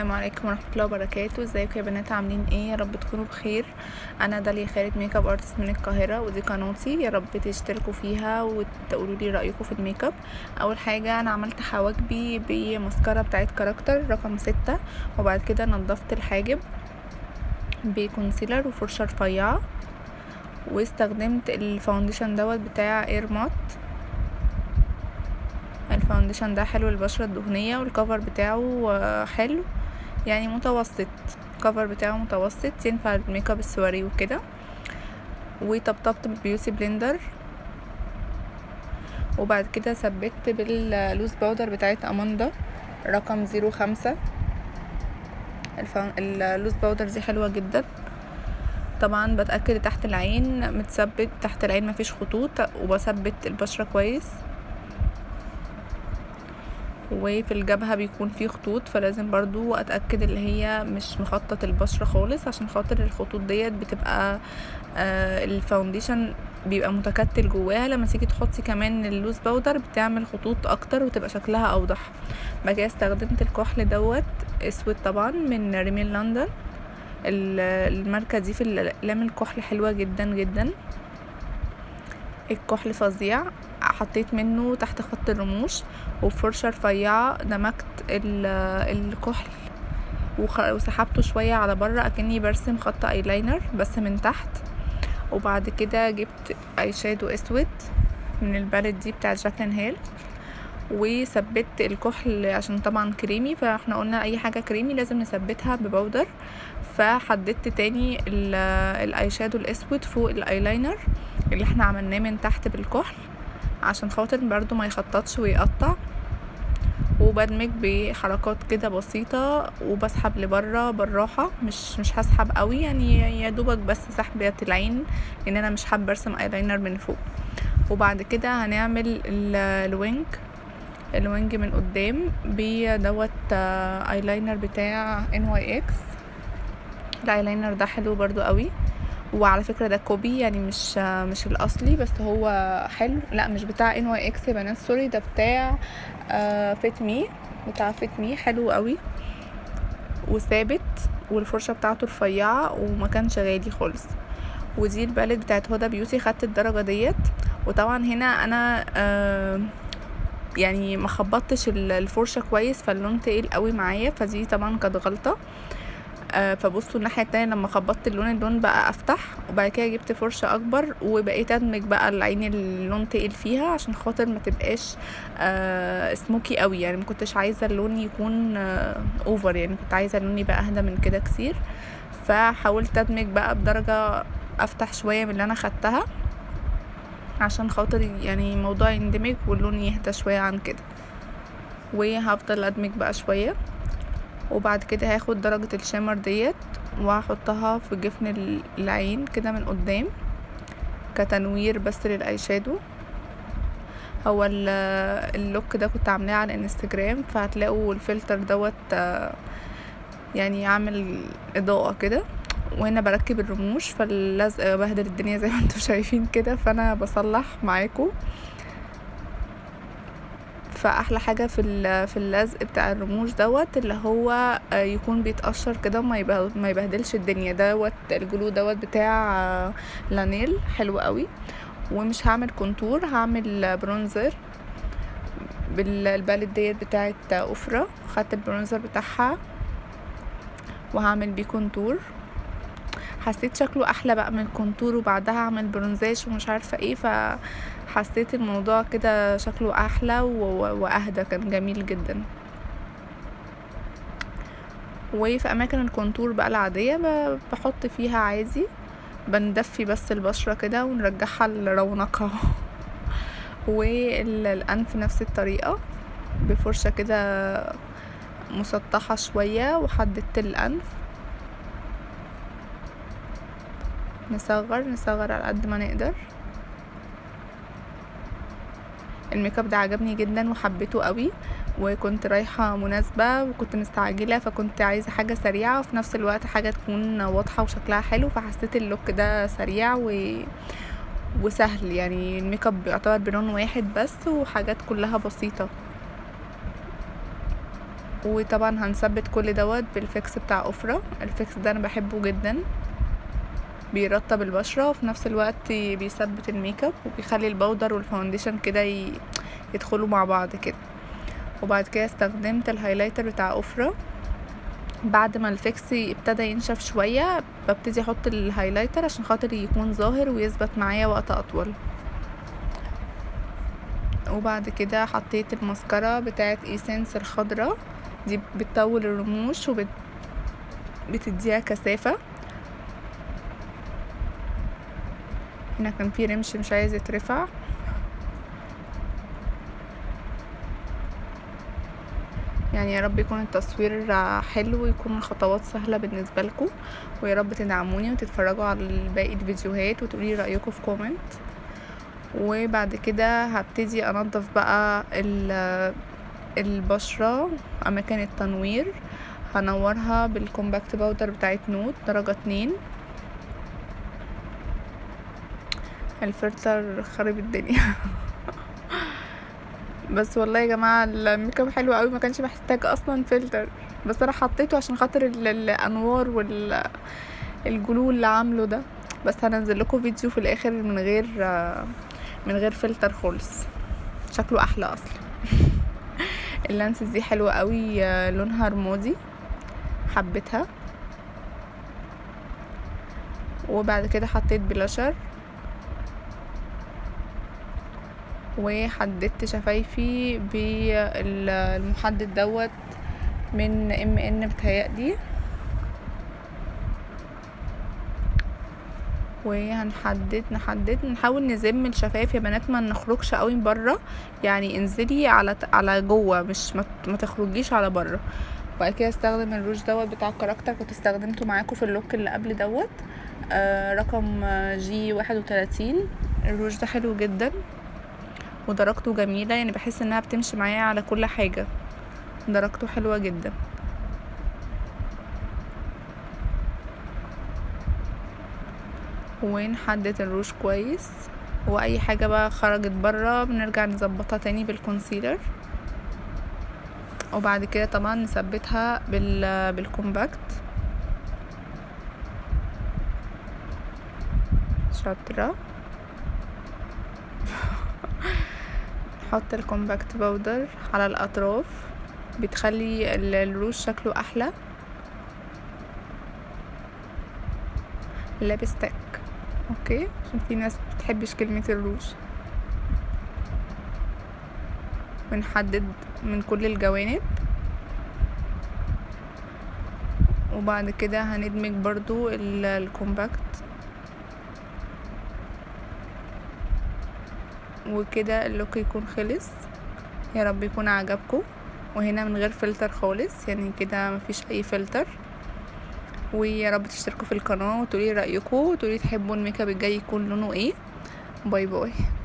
السلام عليكم ورحمه الله وبركاته. ازيكم يا بنات؟ عاملين ايه؟ يا رب تكونوا بخير. انا داليا خالد، ميك اب ارتست من القاهره، ودي قناتي. يا رب تشتركوا فيها وتقولوا لي رايكم في الميك اب. اول حاجه انا عملت حواجبي بمسكره بتاعت كاركتر رقم 6، وبعد كده نضفت الحاجب بكونسيلر وفرشه رفيعه، واستخدمت الفاونديشن بتاع اير مات. الفاونديشن ده حلو للبشرة الدهنية، والكفر بتاعه حلو يعني متوسط. الكفر بتاعه متوسط، ينفع الميك اب السواري وكده. وطبطبت بالبيوتي بلندر، وبعد كده ثبت باللوز باودر بتاعت اماندا رقم 05. اللوز باودر دي حلوة جدا. طبعا بتأكد تحت العين متثبت، تحت العين مفيش خطوط، وبثبت البشرة كويس. وفي الجبهة بيكون فيه خطوط، فلازم برضو اتأكد اللي هي مش مخطط البشرة خالص، عشان خاطر الخطوط ديت بتبقى الفاونديشن بيبقى متكتل جواها. لما تيجي تحطي كمان اللوز باودر بتعمل خطوط اكتر وتبقى شكلها اوضح. بعد كده استخدمت الكحل اسود طبعا من ريميل لندن. الماركة دي في الاقلام الكحل حلوة جدا جدا، الكحل فظيع. حطيت منه تحت خط الرموش، وبفرشة رفيعة دمجت الكحل وسحبته شوية على بره اكني برسم خط ايلاينر بس من تحت. وبعد كده جبت اي شادو اسود من الباليت دي بتاعت جاكلين هيل، وثبت الكحل عشان طبعا كريمي، فاحنا قلنا اي حاجة كريمي لازم نثبتها ببودر. فحددت تاني الاي شادو الاسود فوق الايلاينر اللي احنا عملناه من تحت بالكحل، عشان خاطر برضو ما يخططش ويقطع. وبدمج بحركات كده بسيطة، وبسحب لبره بالراحة، مش هسحب قوي يعني، يا دوبك بس سحبة العين، لان انا مش حابة ارسم ايلاينر من فوق. وبعد كده هنعمل الوينج من قدام ايلاينر بتاع NYX. الايلاينر ده حلو برضو قوي، وعلى فكرة ده كوبي يعني مش الاصلي، بس هو حلو. لا مش بتاع NYX يا بنات، سوري، ده بتاع فيت مي حلو قوي وثابت، والفرشة بتاعته رفيعة وما كانش غالي خالص. ودي الباليت بتاعت هدى بيوتي، خدت الدرجة ديت. وطبعا هنا انا يعني ما خبطتش الفرشة كويس، فاللون تقيل قوي معايا، فدي طبعا كانت غلطة. فبصوا الناحية التانية لما خبطت اللون بقى افتح. وبعد كده جبت فرشة اكبر وبقيت ادمج بقى العين اللون تقيل فيها، عشان خاطر ما تبقاش سموكي قوي يعني. ما كنتش عايزة اللون يكون اوفر يعني، كنت عايزة اللون يبقى اهدى من كده كتير. فحاولت ادمج بقى بدرجة افتح شوية من اللي انا خدتها، عشان خاطر يعني الموضوع يندمج واللون يهدى شوية عن كده. وهفضل ادمج بقى شوية. وبعد كده هاخد درجة الشيمر ديت وهحطها في جفن العين كده من قدام كتنوير بس للاي شادو. هو اللوك ده كنت عاملاه على الانستجرام، فهتلاقوا الفلتر يعني عامل اضاءة كده. وهنا بركب الرموش، فاللزق بهدل الدنيا زي ما انتم شايفين كده، فانا بصلح معاكم. فاحلى حاجه في اللزق بتاع الرموش اللي هو يكون بيتقشر كده وما يبهدلش الدنيا. الجلو بتاع لانيل حلو قوي. ومش هعمل كونتور، هعمل برونزر بالباليت ديت بتاعت أفرة. خدت البرونزر بتاعها وهعمل بيه كونتور. حسيت شكله احلى بقى من الكونتور، وبعدها اعمل برونزاج ومش عارفه ايه، فحسيت الموضوع كده شكله احلى واهدى، كان جميل جدا. وفي اماكن الكونتور بقى العاديه بحط فيها عادي، بندفي بس البشره كده ونرجعها لرونقها. والانف نفس الطريقه، بفرشه كده مسطحه شويه، وحددت الانف. نصغر على قد ما نقدر. الميك اب ده عجبني جدا وحبيته قوي، وكنت رايحة مناسبة وكنت مستعجلة، فكنت عايزة حاجة سريعة وفي نفس الوقت حاجة تكون واضحة وشكلها حلو. فحسيت اللوك ده سريع وسهل يعني. الميك اب بيعتبر بلون واحد بس، وحاجات كلها بسيطة. وطبعا هنثبت كل دوت بالفيكس بتاع اوفرا. الفيكس ده انا بحبه جدا، بيرطب البشرة وفي نفس الوقت بيثبت الميك اب وبيخلي البودر والفاونديشن كده يدخلوا مع بعض كده. وبعد كده استخدمت الهايلايتر بتاع اوفرا. بعد ما الفيكس ابتدى ينشف شوية ببتدي احط الهايلايتر عشان خاطر يكون ظاهر ويثبت معايا وقت اطول. وبعد كده حطيت الماسكارا بتاعت ايسنس الخضراء، دي بتطول الرموش بتديها كثافة. هنا كان في رمش مش عايز يترفع. يعني يا رب يكون التصوير حلو ويكون الخطوات سهلة بالنسبة لكم، ويا رب تدعموني وتتفرجوا على باقي الفيديوهات وتقولي رأيكم في كومنت. وبعد كده هبتدي انضف بقى البشرة اماكن التنوير. هنورها بالكومباكت باودر بتاعت نوت درجة 2. الفلتر خرب الدنيا بس والله يا جماعه الميك اب حلو قوي، ما كانش محتاج اصلا فلتر، بس انا حطيته عشان خاطر الانوار والجلو اللي عامله ده. بس هنزل لكم فيديو في الاخر من غير فلتر خالص، شكله احلى اصلا اللانسز دي حلوه قوي، لونها رمادي حبيتها. وبعد كده حطيت بلاشر وحددت شفايفي بالمحدد دوت من MN بتهيألي. نحاول نزم الشفايف يا بنات، ما نخرجش قوي بره، يعني انزلي على جوه، مش ما تخرجيش على بره. وبعد كده استخدم الروج دوت بتاع كاركتر، كنت استخدمته معاكم في اللوك اللي قبل دوت، رقم G31. الروج ده حلو جدا ودرجته جميلة، يعني بحس انها بتمشي معايا على كل حاجة، درجته حلوة جدا. ونحدد الروج كويس، واي حاجة بقى خرجت برا بنرجع نظبطها تاني بالكونسيلر. وبعد كده طبعا نثبتها بالكومباكت. شاطرة نحط الكومباكت باودر على الاطراف، بتخلي الروج شكله احلى. لابستك اوكي، عشان في ناس بتحبش كلمة الروج. بنحدد من كل الجوانب، وبعد كده هندمج برضو الكومباكت. وكده اللوك يكون خلص، يا رب يكون عجبكم. وهنا من غير فلتر خالص، يعني كده مفيش اي فلتر. ويا رب تشتركوا في القناة وتقولي رأيكم وتقولي تحبوا الميك اب الجاي يكون لونه ايه. باي باي.